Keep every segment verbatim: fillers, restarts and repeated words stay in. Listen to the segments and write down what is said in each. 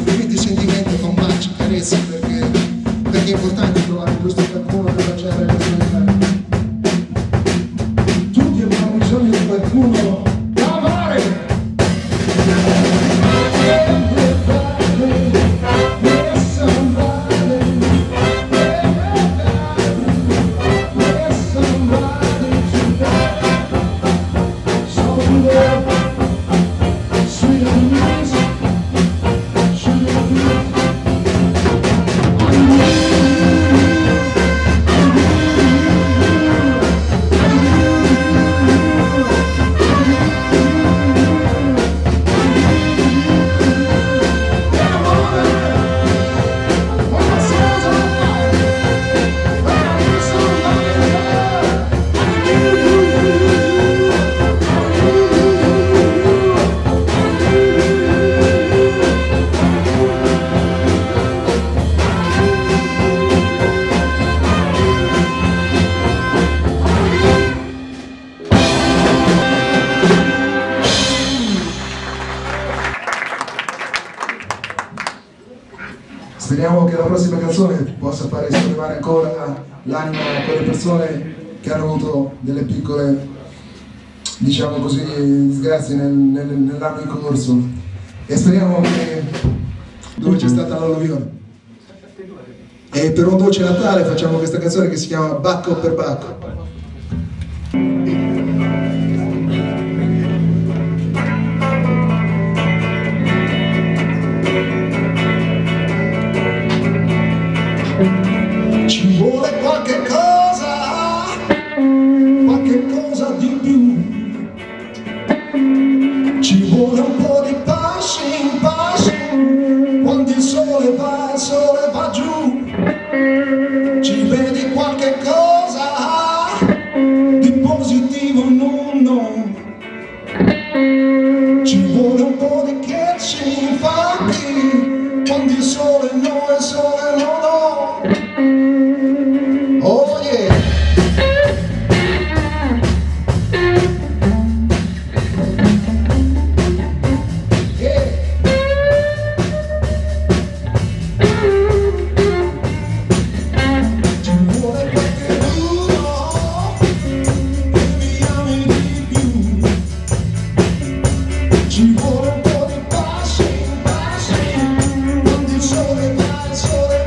Quindi sentimento, fa un bacio, carezza, perché, perché è importante trovare questo qualcuno che faccia la relazione. Tutti abbiamo bisogno di qualcuno da amare. Speriamo che la prossima canzone possa fare sollevare ancora l'anima a quelle persone che hanno avuto delle piccole, diciamo così, disgrazie nel, nel, nell'anno in corso. E speriamo che dove c'è stata l'alluvione. E per un dolce Natale facciamo questa canzone che si chiama Bacco per Bacco. Ci vuole qualche cosa, qualche cosa di più. Ci vuole un po' di passion, passion. Quando il sole va, il sole va giù. Ci vedi qualche cosa di positivo, no, no. Ci vuole un po' di catching, funky. Quando il sole no, il sole no, no. Oh yeah! Yeah! Ci vuole qualche uno che mi ami di più. Ci vuole un po' di passion, passion. Quando il sole va, il sole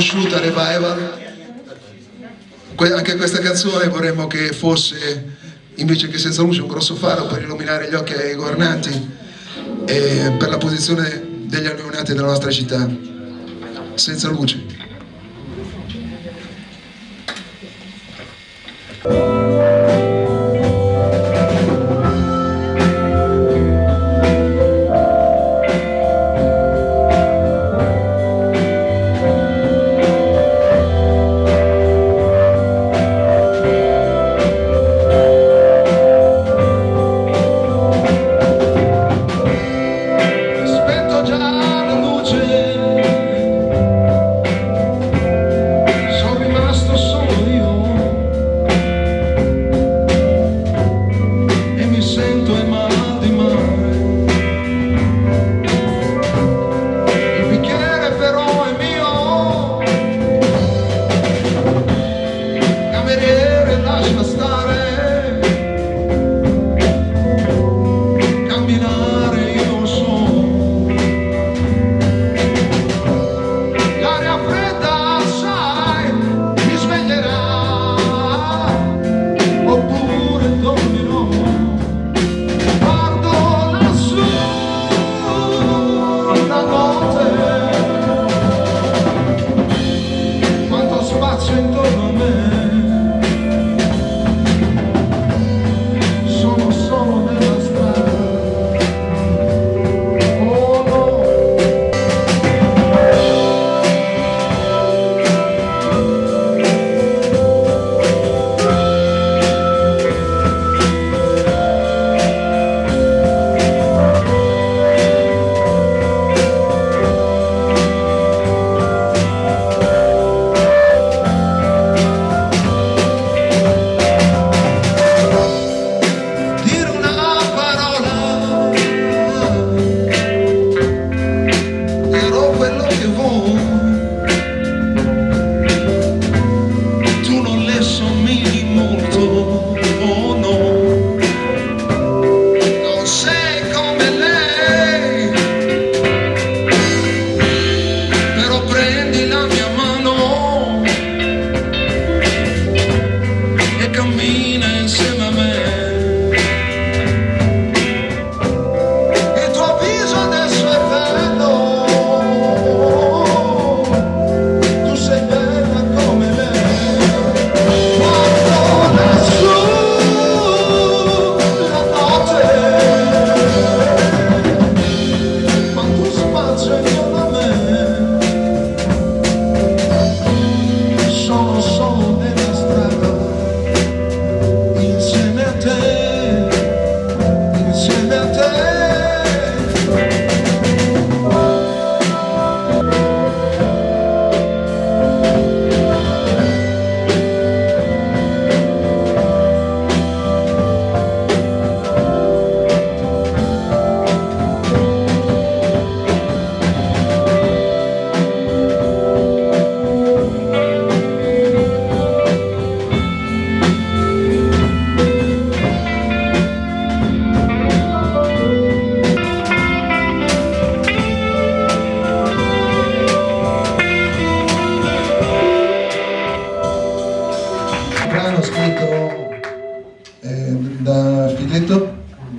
conosciuta, Revival. Anche questa canzone vorremmo che fosse, invece che Senza luce, un grosso faro per illuminare gli occhi ai governanti e per la posizione degli allontanati della nostra città. Senza luce. Da Fighetto,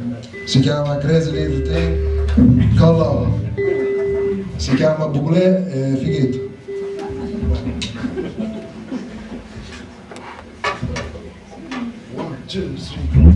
si chiama Crazy Little Thing, Collo, si chiama Boulet e Fighetto. One, two, three.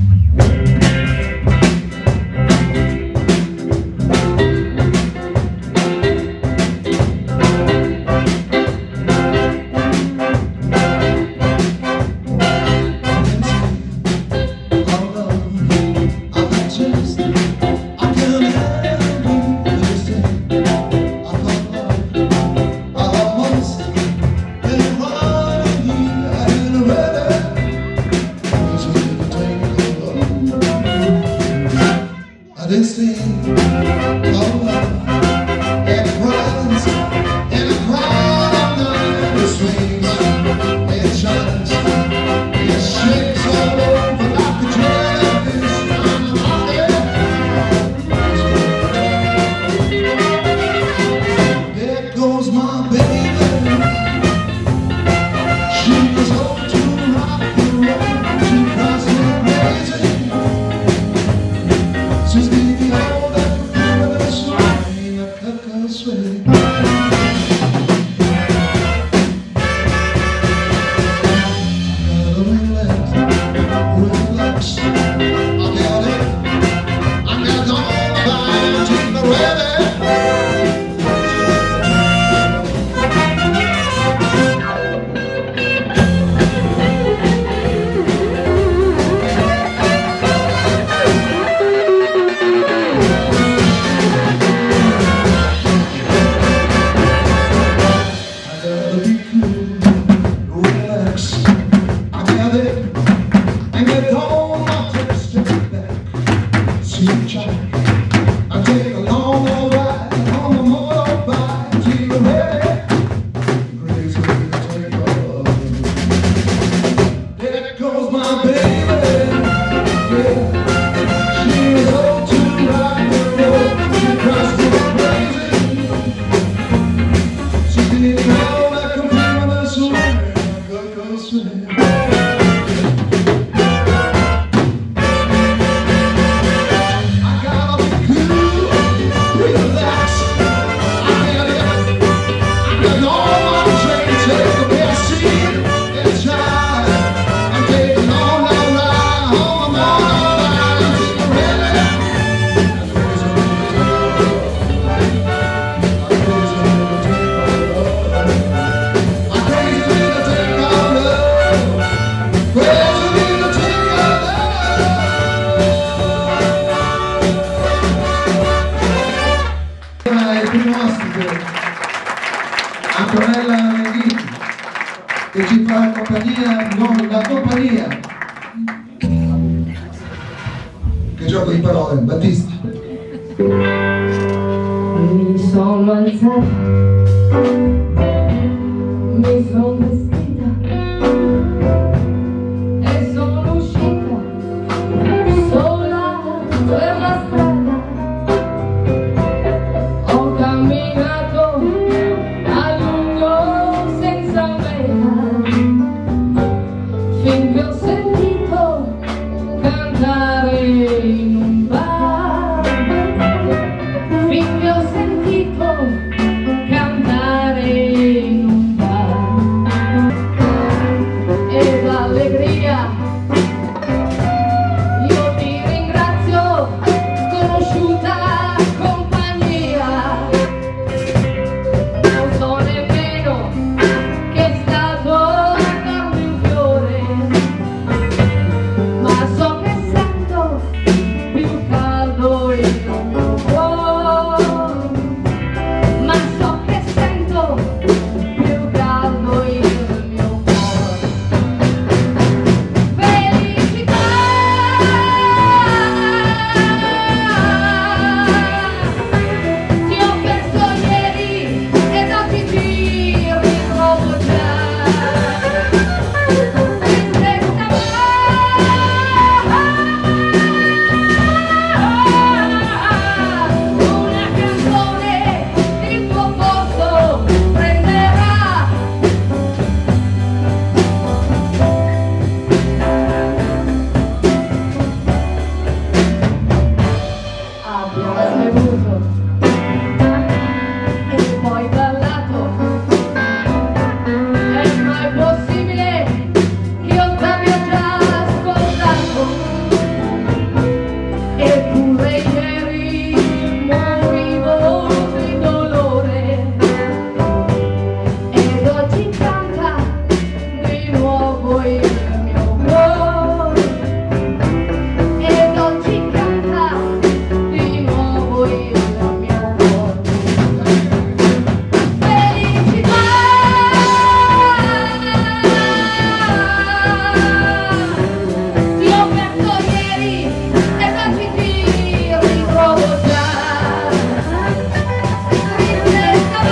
This thing called love, and it runs, and it crawls under the swings, it shines, it shakes all over like a jellyfish on the market. There goes my baby. che ci fa compagnia, non la compagnia. Che gioco di parole, Battista. Mi sono alzata, mi sono vestita e sono uscita sola per la strada. Ho camminato a lungo senza meta finché ho sentito cantare in un bar, finché ho sentito cantare in un bar. E d'allegria io ti ringrazio, conosciuta compagnia. Non so nemmeno che è stato darmi un fiore, ma so che sento più caldo il mio cuore, ma so che sento più caldo il mio cuore. Felicità, ti ho perso ieri ed oggi ti ritrovo già. Tristezza, una canzone il tuo posto prenderà. Abbiamo bevuto e poi ballato. È mai possibile che io t'abbia già ascoltato? Eppure ieri morivo di dolore ed oggi canta di nuovo il mio cuore, ed oggi canta di nuovo il mio cuore. Felicità, ti ho perso ieri ed oggi ti ritrovo già. Tristezza,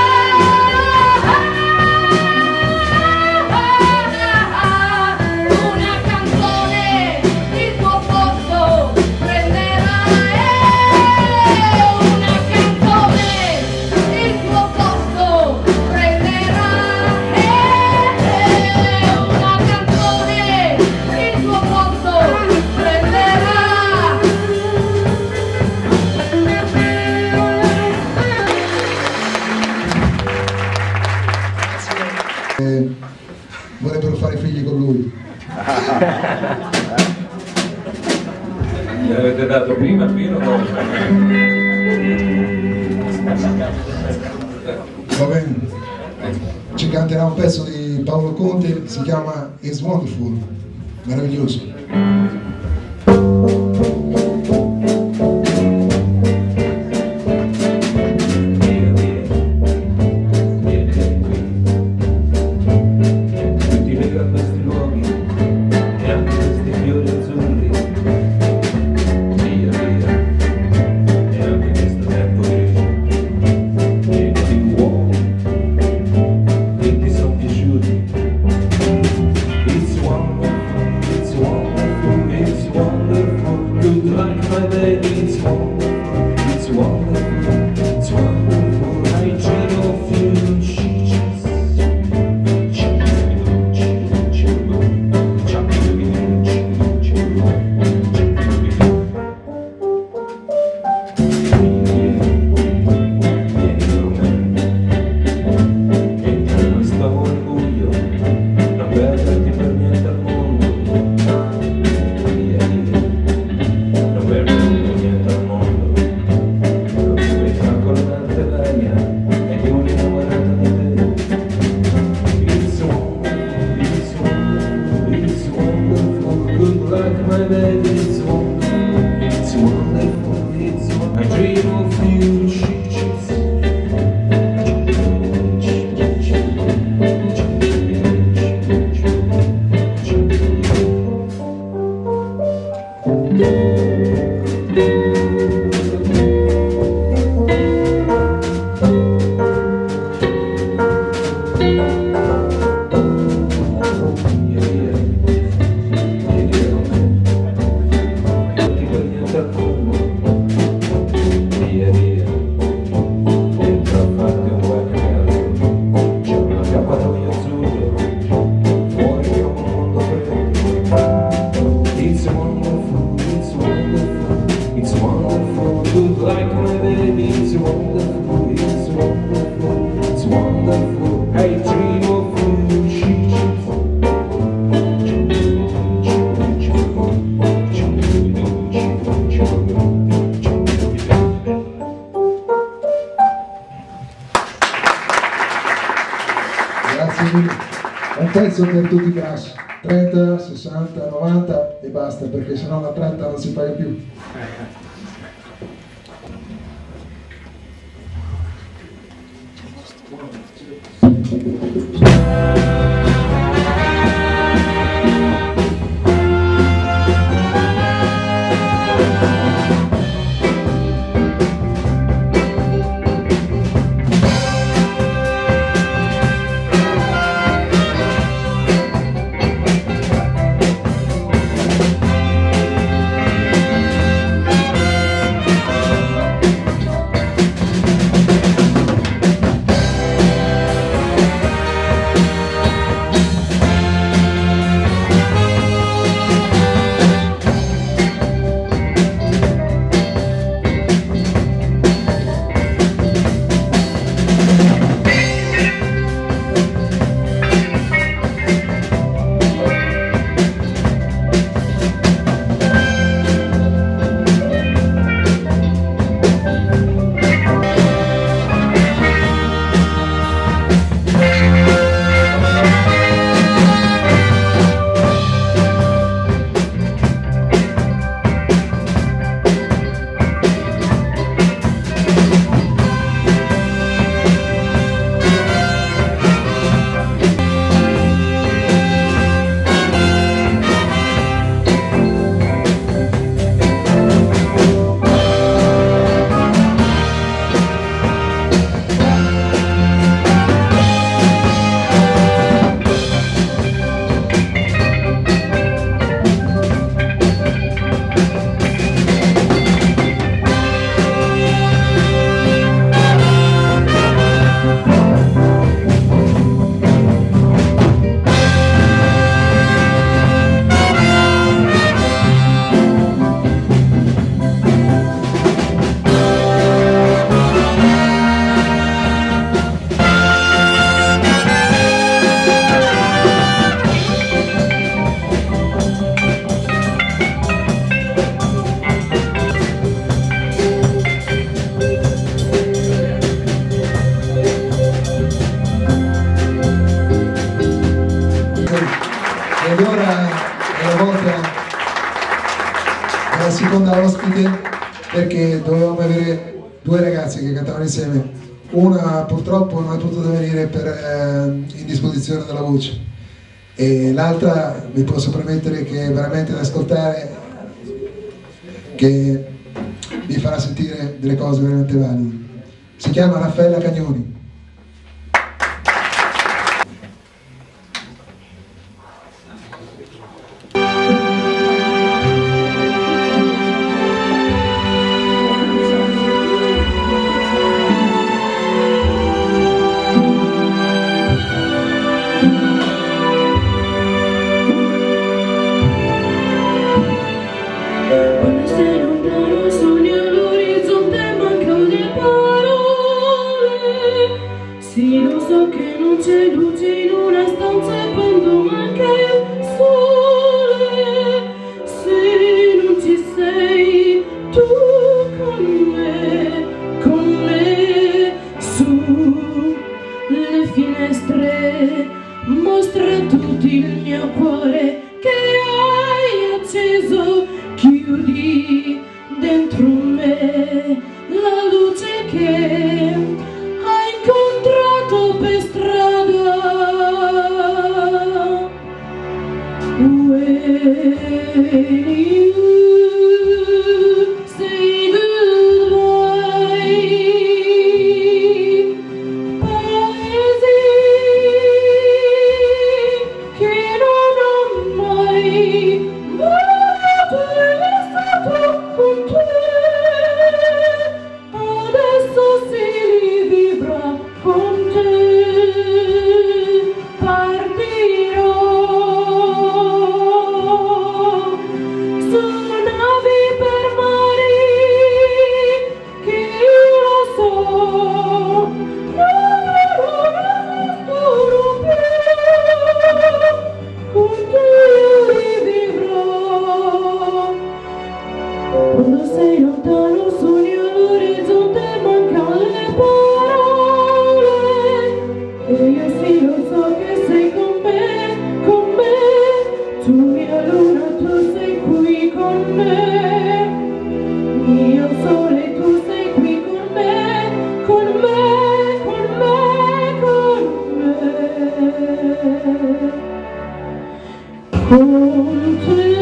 una canzone il tuo posto prenderà, e una canzone il tuo posto prenderà, e una canzone il tuo posto prenderà. E vorrebbero fare figli con lui. Gli avete dato prima Pino? Va bene. Ci canterà un pezzo di Paolo Conte, si chiama It's Wonderful, meraviglioso. Tutti legano a questi luoghi e anche questi fiori azzurri. Via, via, e anche questo tempo grigio, pieno di uomini che ti sono piaciuti. It's wonderful, it's wonderful, it's wonderful. pezzo per tutti i crash, trenta, sessanta, novanta e basta, perché sennò la trenta non si paga più. Ed ora è la volta della seconda ospite, perché dovevamo avere due ragazze che cantavano insieme. Una purtroppo non è potuta venire per eh, indisposizione della voce, e l'altra vi posso promettere che è veramente da ascoltare, che vi farà sentire delle cose veramente valide. Si chiama Raffaella Cagnoni. Sì, lo so che non c'è luce in una stanza quando manca il sole. Se non ci sei tu con me, con me, su le finestre, mostra a tutti il mio cuore che hai acceso. Chiudi dentro me la luce che hai incontrato per strada. When you say goodbye, paesi che non ho mai mollato e stato con te. Adesso si vivrà con te. Partirò. con te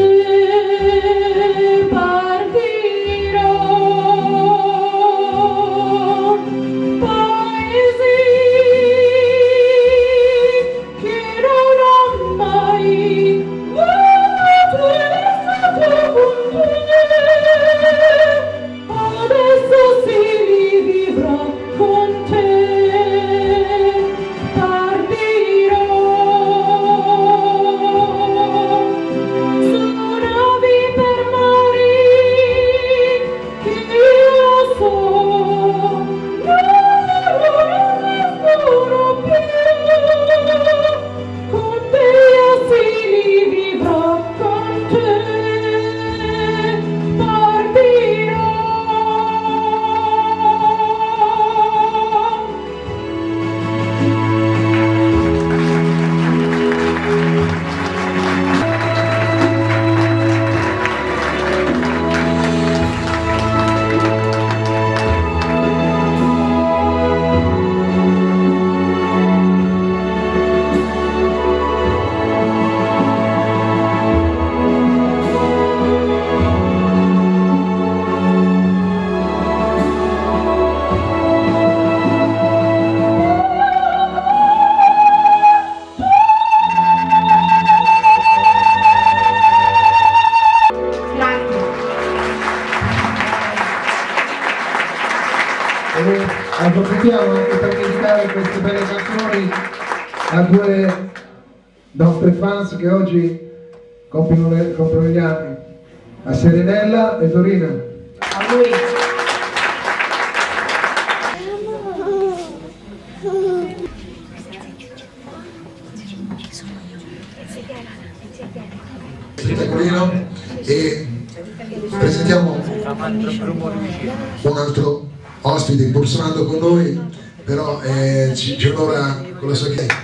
partirò, paesi che non ho mai voluto essere stato con te, adesso si vivrà con te, partirò. Navi per mari che io so, non nessuno più, con te io si vivrò, con te partirò. E approfittiamo anche per dedicare queste belle canzoni a due nostre fans che oggi compiono, le, compiono gli anni, a Serenella e Dorina. A lui. Spettacolino, e presentiamo un altro ospite pur suonando con noi, però eh, ci, ci onora con la sua chiesa.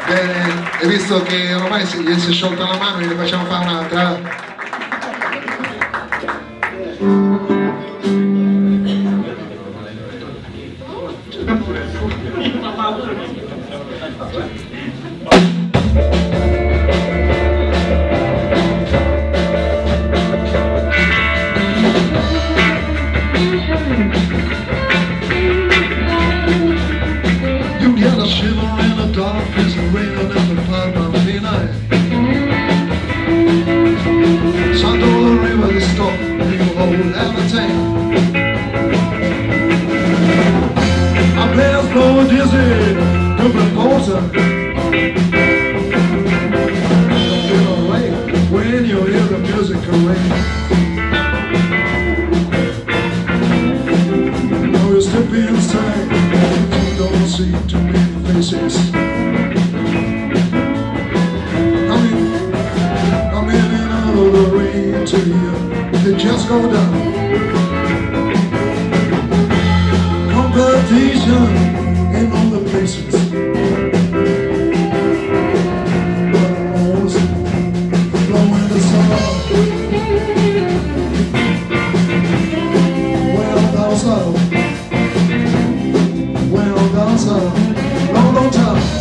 Bene, e visto che ormai si- gli si è sciolta la mano, gli facciamo fare un'altra. You get a shiver in the dark, it's raining in the pub on the night. Sando the river, the stop, you hold everything. My players blow dizzy, double porter. Don't feel alright when you hear the music ring. You know you step inside, you don't see too many faces. I'm in, I'm in and out of the rain to you, they just go down. Competition in all the places, but almost blowing the sun. Well, down south, well, down south, long, long time.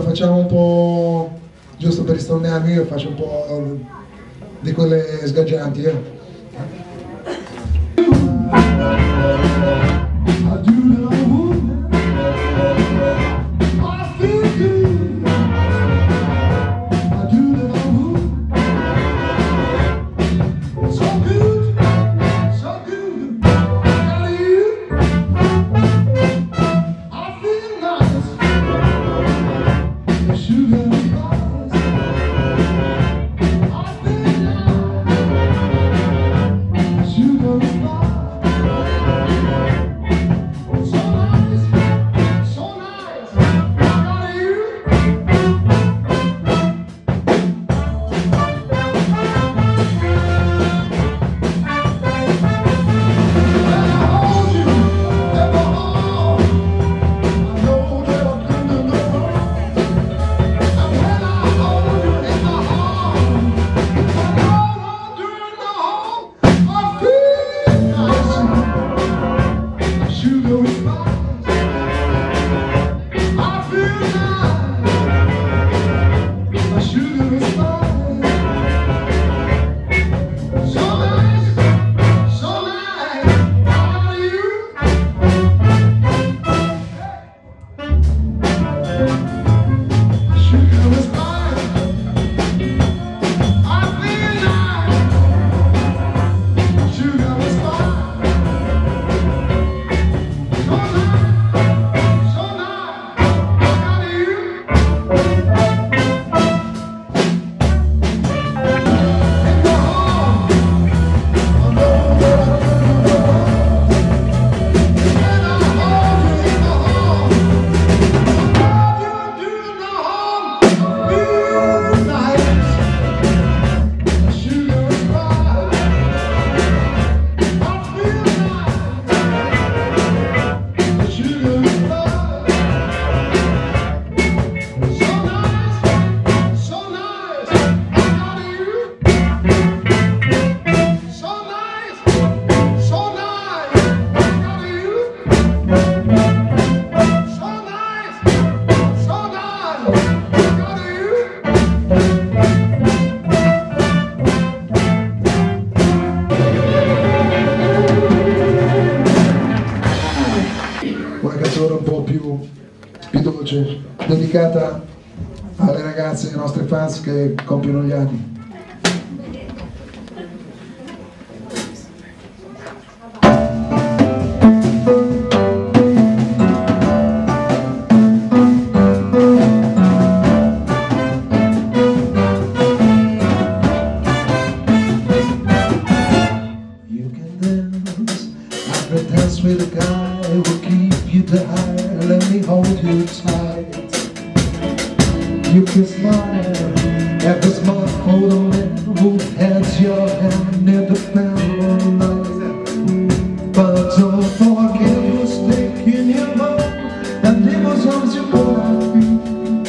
facciamo un po', giusto per ristornarmi, io faccio un po' di quelle sgaggianti, eh. Un po' più, più dolce, dedicata alle ragazze, ai nostri fans che compiono gli anni. You can dance, I can dance with a guy who will keep you down. Let me hold you tight. You can smile at the smart photo man who has your hand near the family light. But don't forget who's taking you home, and it was on your body.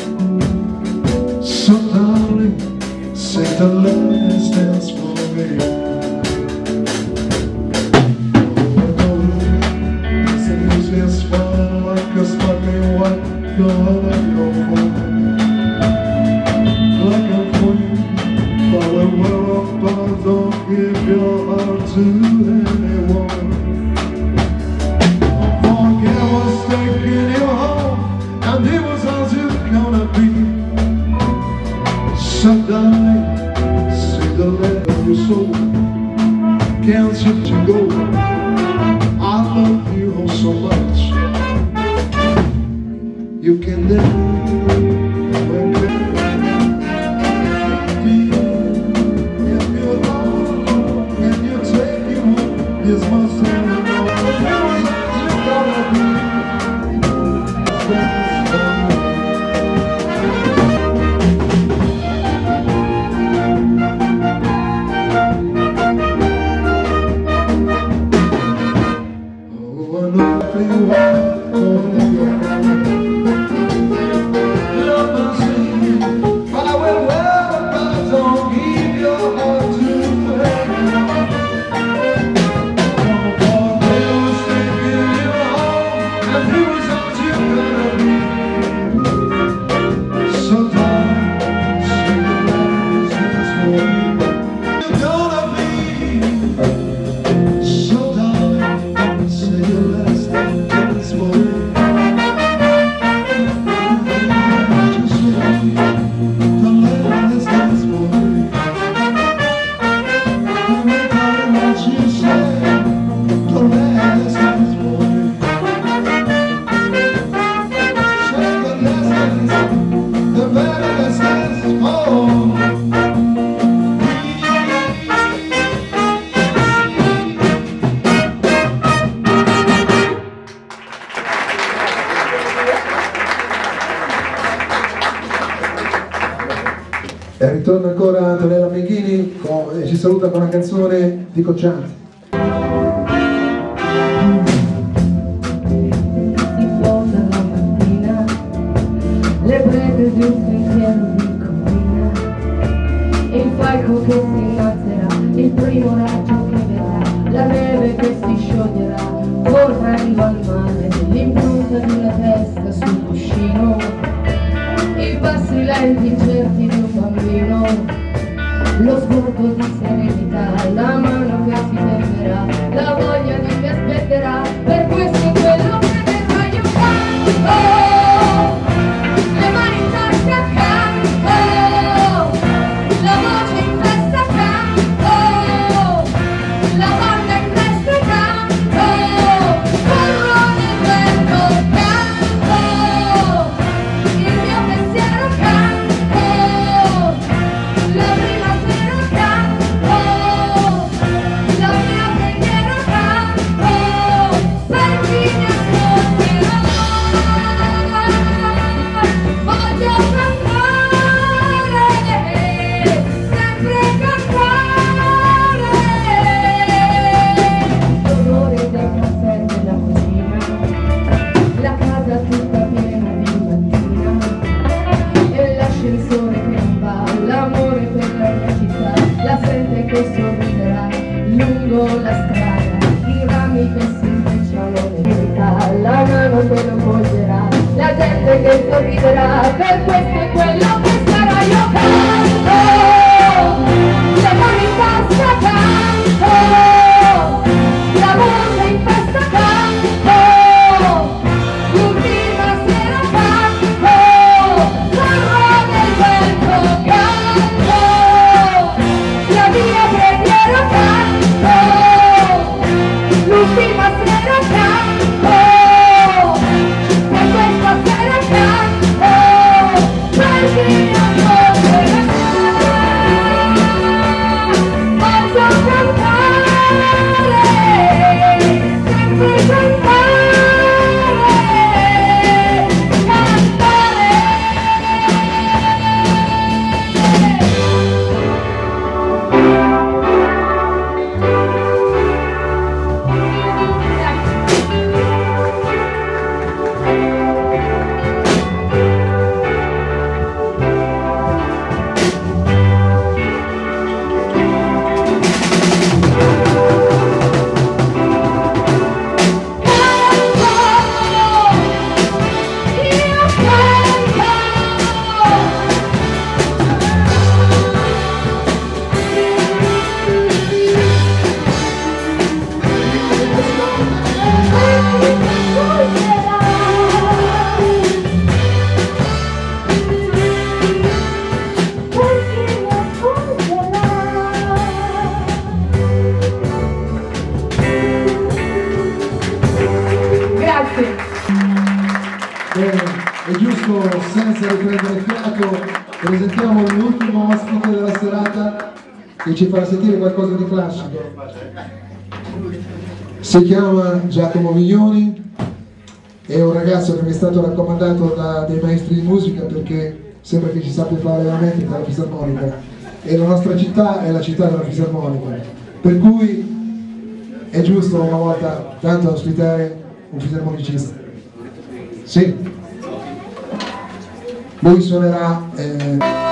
So darling, say the last dance for me. Cause fucking what gonna go for like a queen, but when we're apart, don't give your heart to anyone. Forget what's taking you home, and it was as you gonna be. So darling, see the letter of your soul, can't let you go. I love you oh so much. You can live when you're if you love and you take you home, this must have you gotta be. So darling, say your last dance for me. You're gonna be. So darling, say your last dance for me. Just say, the last dance for me. Darling, won't you say the last dance for me? Say the last dance, the very last dance for me. E ritorna ancora Antonella Menghini con- e ci saluta con una canzone di Cocciante. Si posa la mattina, le prede di un sentiero di collina, il falco che si innalzerà, il primo raggio che vedrà, la neve che si scioglierà, corre arriva al mare, l'impronta di una testa sul cuscino, i passi lenti incerti di un bambino, lo sguardo di serenità, la mano che si tenderà, la voglia di mi aspetterà, per questo è quello che verrà io canto, le mani in tasca canto, la voce in testa canto, la banda in testa canto, corro nel vento canto, il mio pensiero canto, la prima sera canto, la mia preghiera canto, per chi mi ascolterà, voglio cantare, sempre cantare, l'odore del caffè nella cucina, la casa tutta piena di mattina, e l'ascensore che non va, l'amore per la mia città, la gente che sorriderà lungo la strada, i rami che si intrecciano nell'età, la mano che non volgerà, la gente che sorriderà, per questo è quello che sarà io canto, le mani in tasca canto, la voce in festa canto, l'ultima sera canto, corro nel vento canto, la mia preghiera canto, l'ultima sera canto, per questa sera canto, per chi mi ascolterà, posso cantare, sempre cantare, cantare. Grazie. Bene, è giusto, senza riprendere fiato, presentiamo l'ultimo ospite della serata che ci farà sentire qualcosa di classico. Si chiama Giacomo Miglioni, è un ragazzo che mi è stato raccomandato da dei maestri di musica perché sembra che ci sappia fare veramente della fisarmonica e la nostra città è la città della fisarmonica, per cui è giusto una volta tanto ospitare un fisarmonicista. Sì, lui suonerà eh...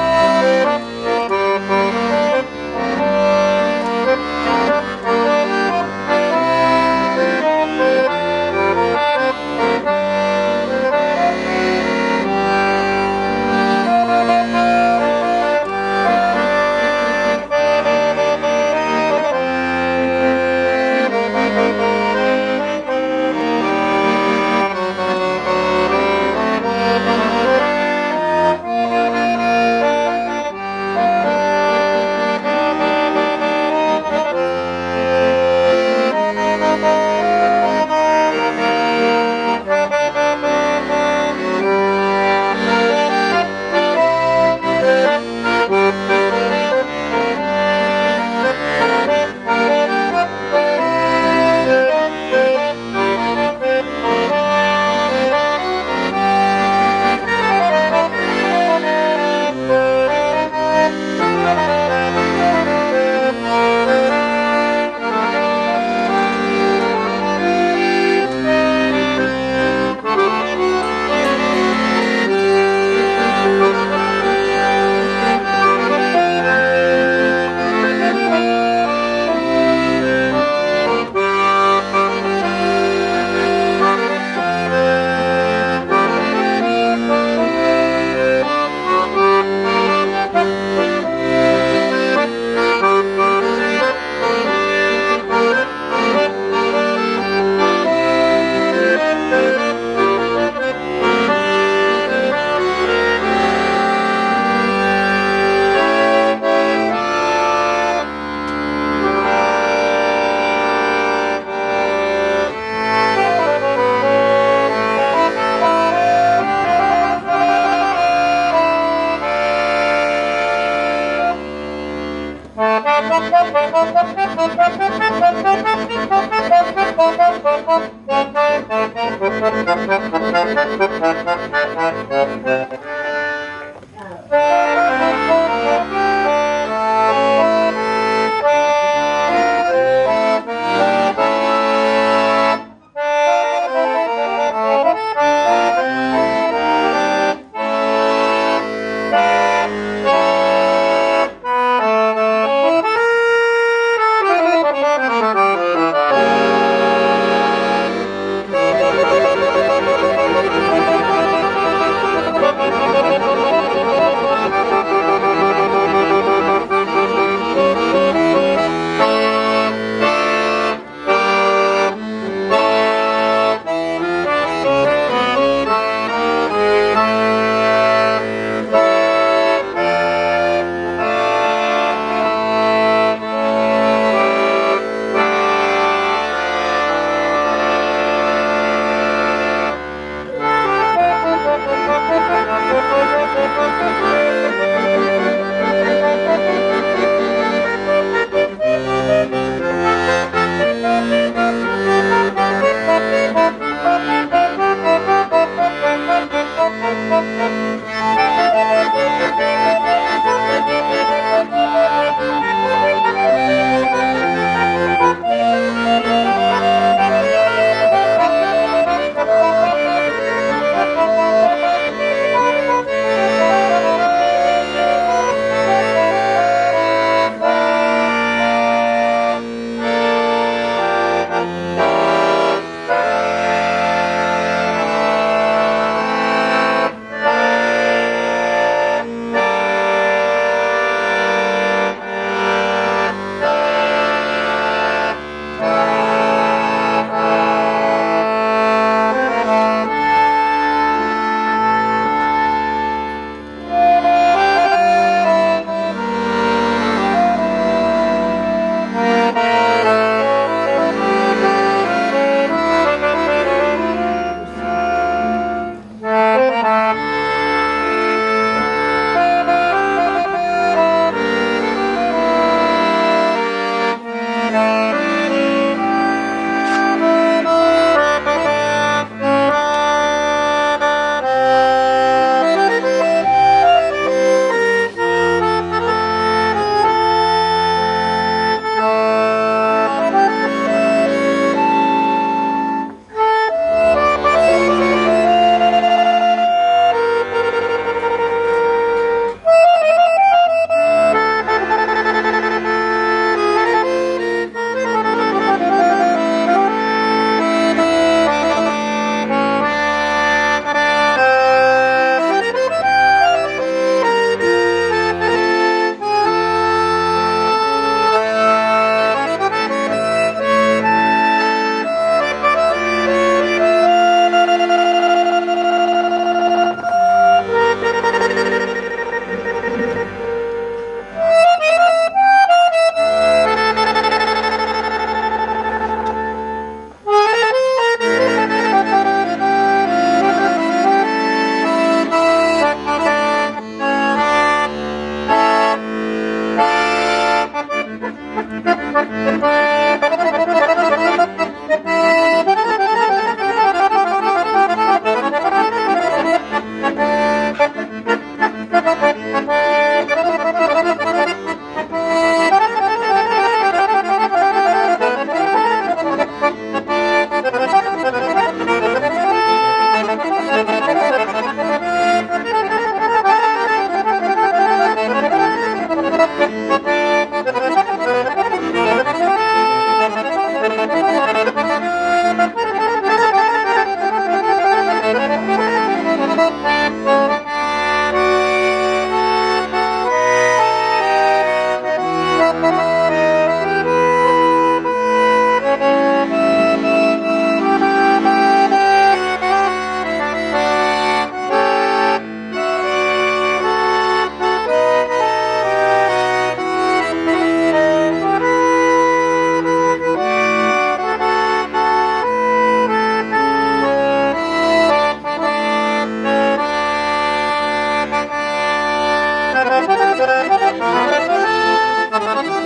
Thank you.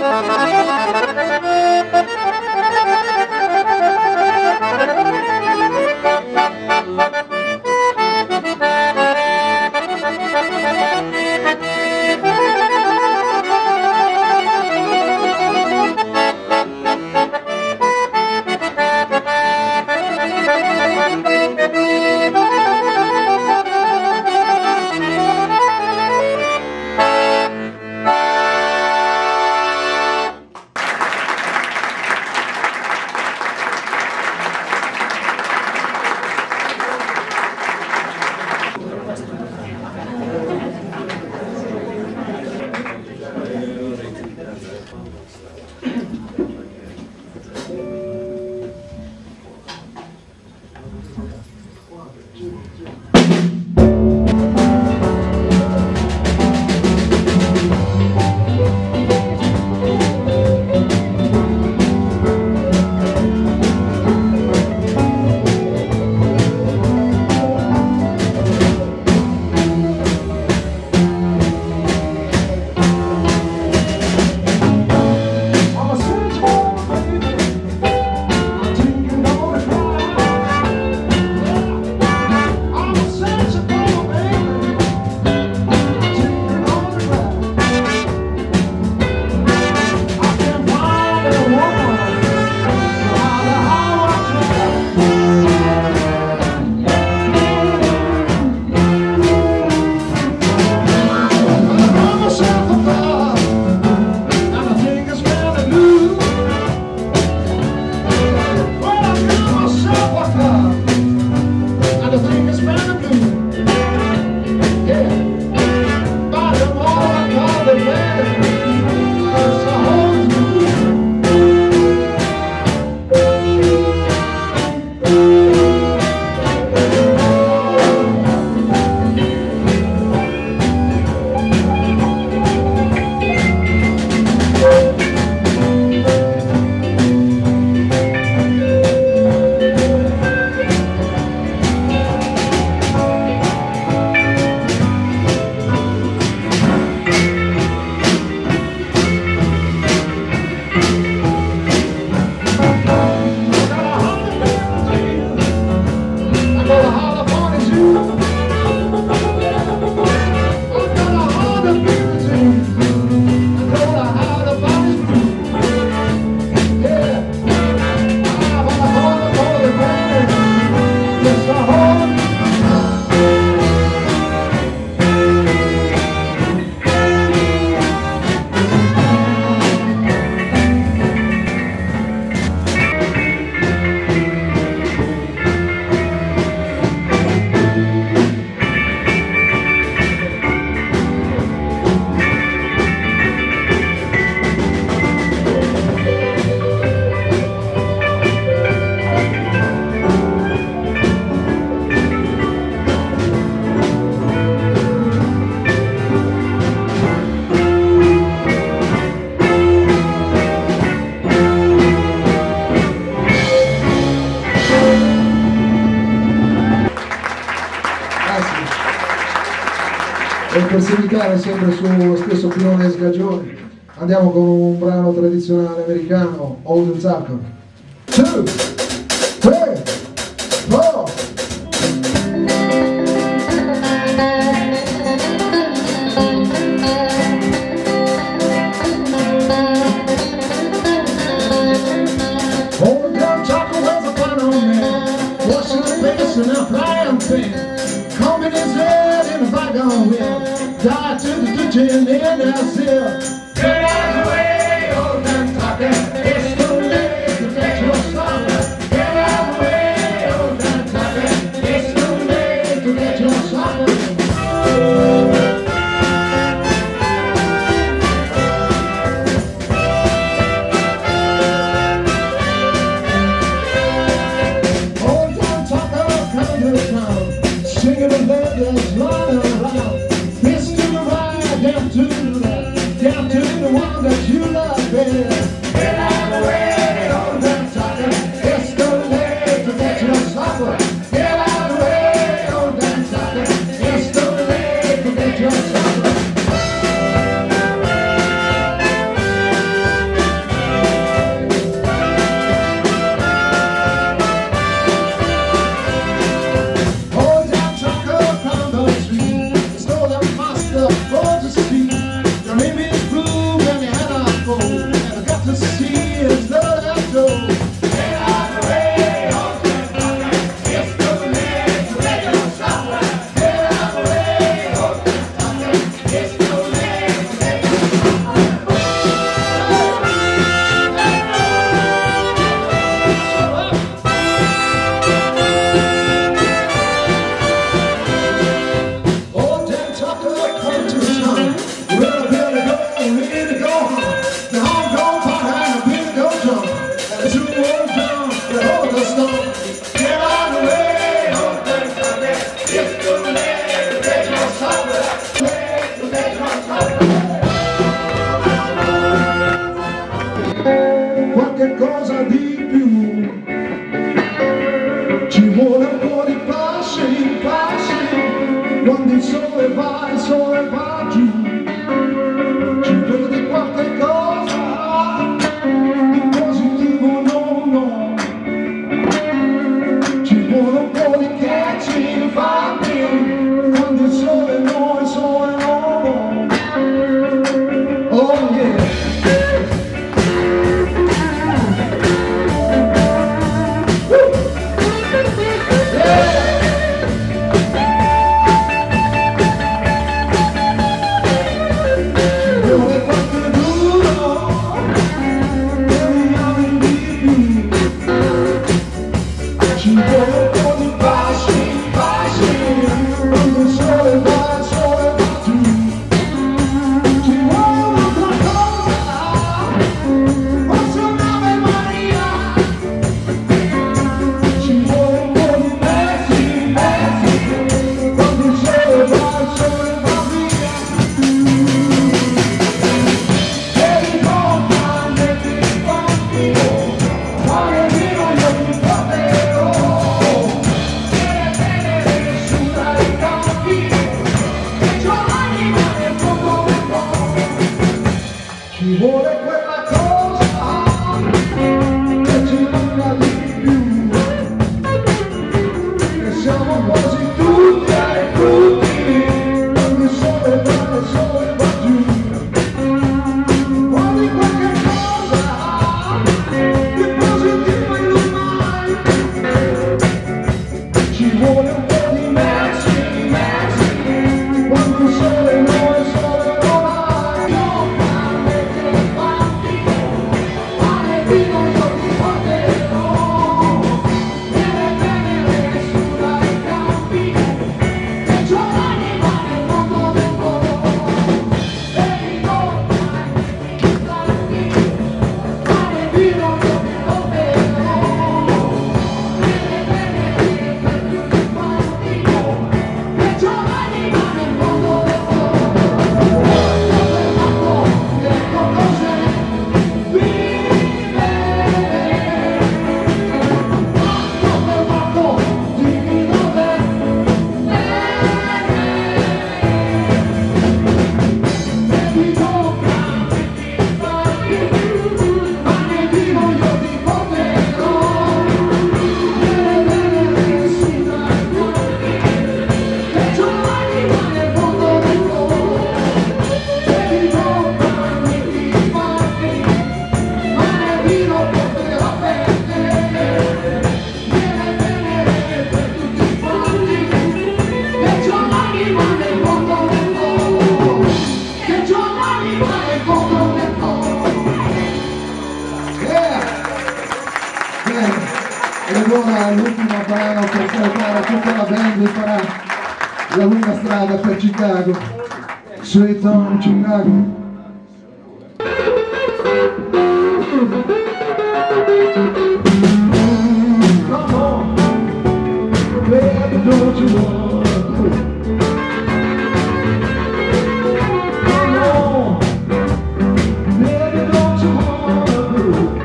E per seguitare sempre sullo stesso filone sgagione, andiamo con un brano tradizionale americano, Old Tucker. Two, three, four. Old Tom Tucker was a fun old man, washing the face in a frying pan, combing his head in a bygone wheel, died to the ditch and then that's it. Get out of the way, old Tom Tucker, it's too late to get your supper. Get out of the way, old Tom Tucker, it's too late to get your supper. Singing the bed that's running around, fist to the right, down to the left, down to to see. Your name is blue and your head on gold. And I got to see his love and soul. Get out of the way, Austin Tucker. It's too late to let you suffer. Get out of the way, Austin Tucker. It's too late to let you suffer. Oh, Dan Tucker, come to town. We're ready to go, ready to go home. The home go party and the people go jump. And the two old down, the hold us down. Get out of the way, oh, Dan Tucker. It's too late to let you suffer. Late to let you suffer. Qualche cosa di più. Ci vuole un po' di passi, passi. Quando il sole va, il sole va giù. Ci vedi qualche cosa di positivo, no, no. Ci vuole un po' di catching, fammi. Quando il sole no, il sole no, no. Oh yeah. Ci vuole quella cosa che ci manca di più, che siamo quasi tutti e tutti, quando il sole va, il sole va giù. Vuole qualche cosa di positivo in ormai, ci vuole un po' di messi, messi, quando il sole no, il sole non ha. Ed ora l'ultimo brano per salutare tutta la band che farà la lunga strada per Chicago. Sweet Home Chicago. Come on, baby, don't you wanna quit? Come on, baby, don't you wanna quit?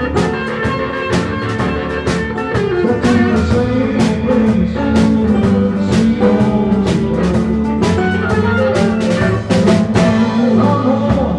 Back in the same place, sweet home Chicago. Come on.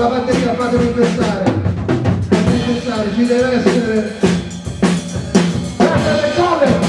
la batteria, fatemi pensare, fatemi pensare, ci deve essere grazie alle colle.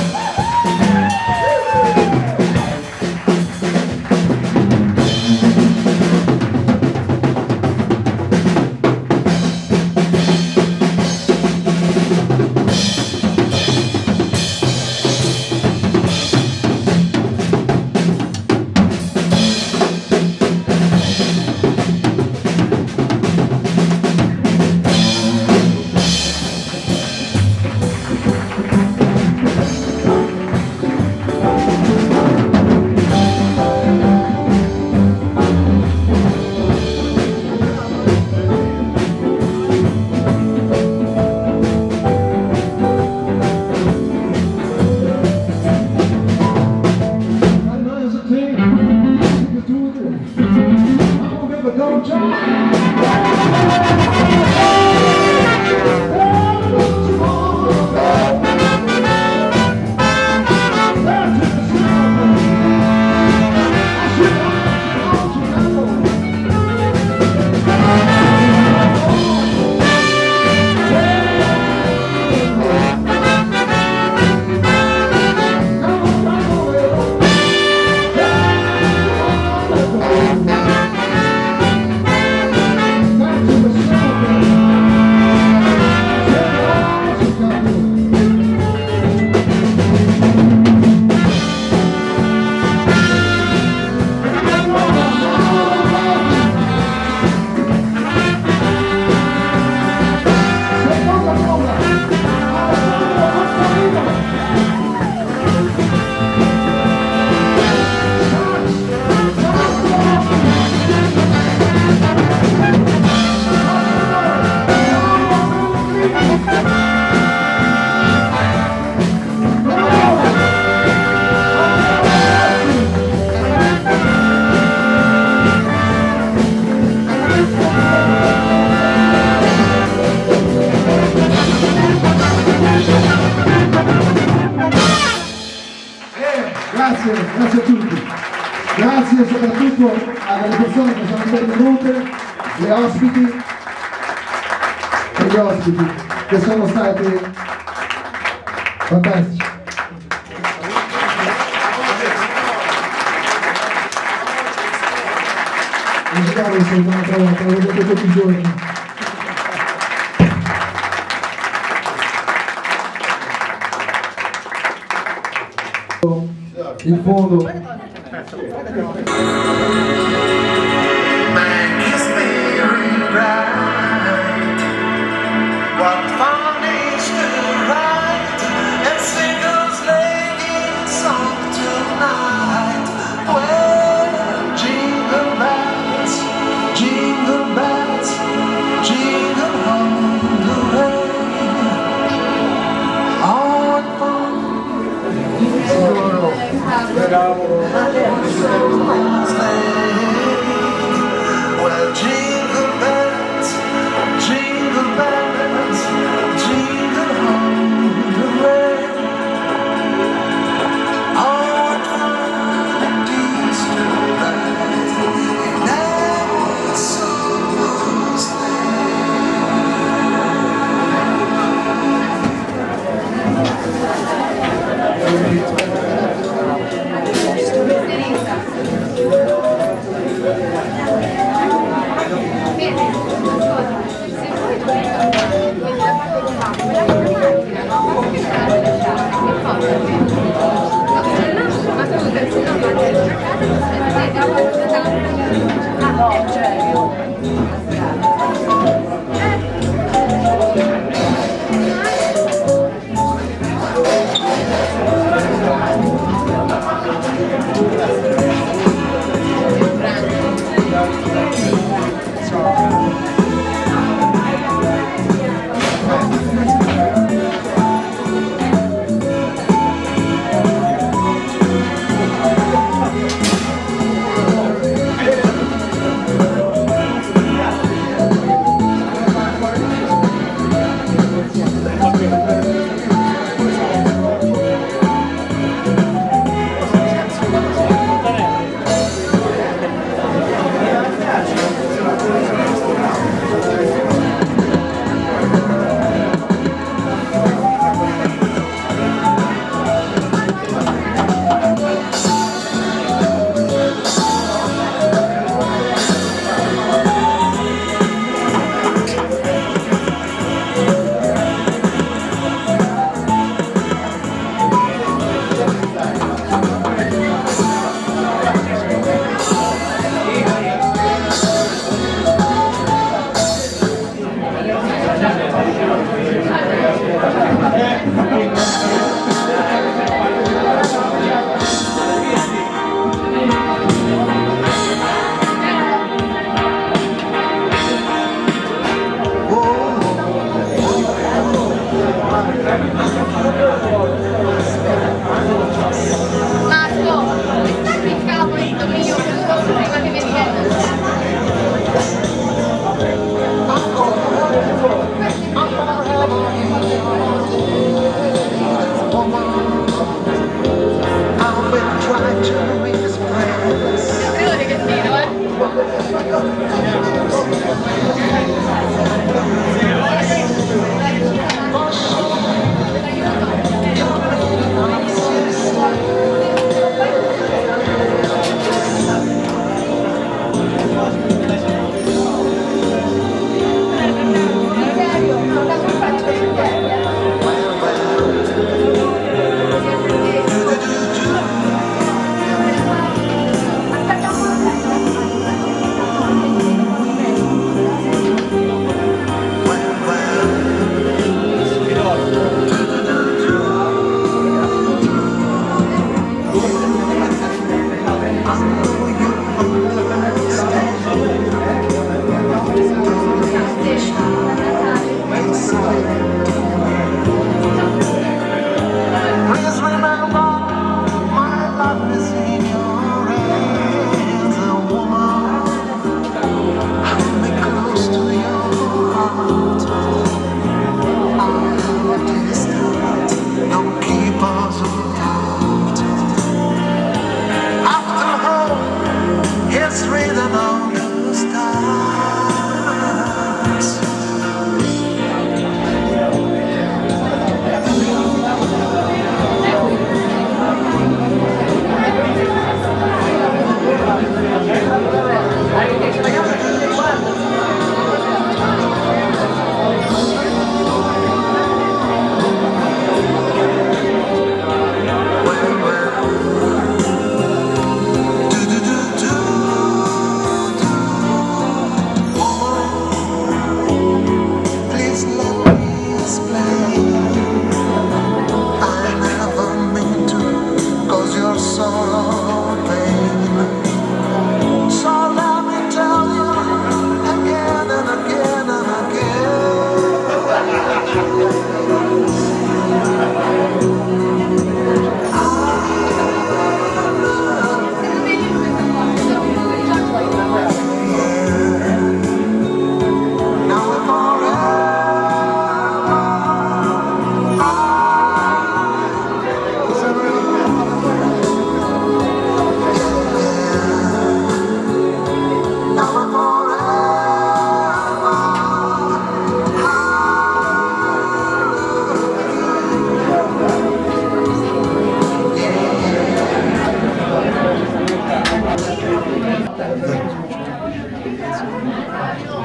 Grazie, grazie a tutti, grazie soprattutto alle persone che sono intervenute, le ospiti e gli ospiti che sono stati fantastici. Non siamo soltanto una volta, lo vedete tutti i giorni. In fondo Man is very bright. What fun is to ride and sing a sleighing song tonight. Well, jingle bells, jingle bells, jingle all the way. Oh, what fun! Well, jingle bells, jingle bells, jingle all the way. Oh, what fun it is to ride in our summer sleigh.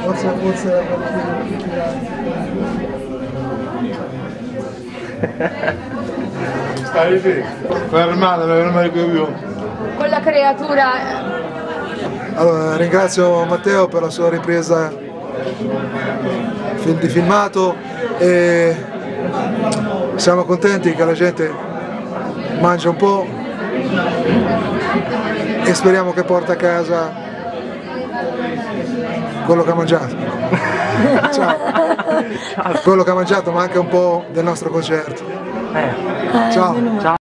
Forse, forse Stai lì, fermate, non mi più. Quella creatura. Allora, ringrazio Matteo per la sua ripresa di filmato e siamo contenti che la gente mangia un po' e speriamo che porta a casa quello che ha mangiato. Ciao. Quello che ha mangiato, ma anche un po' del nostro concerto. Ciao.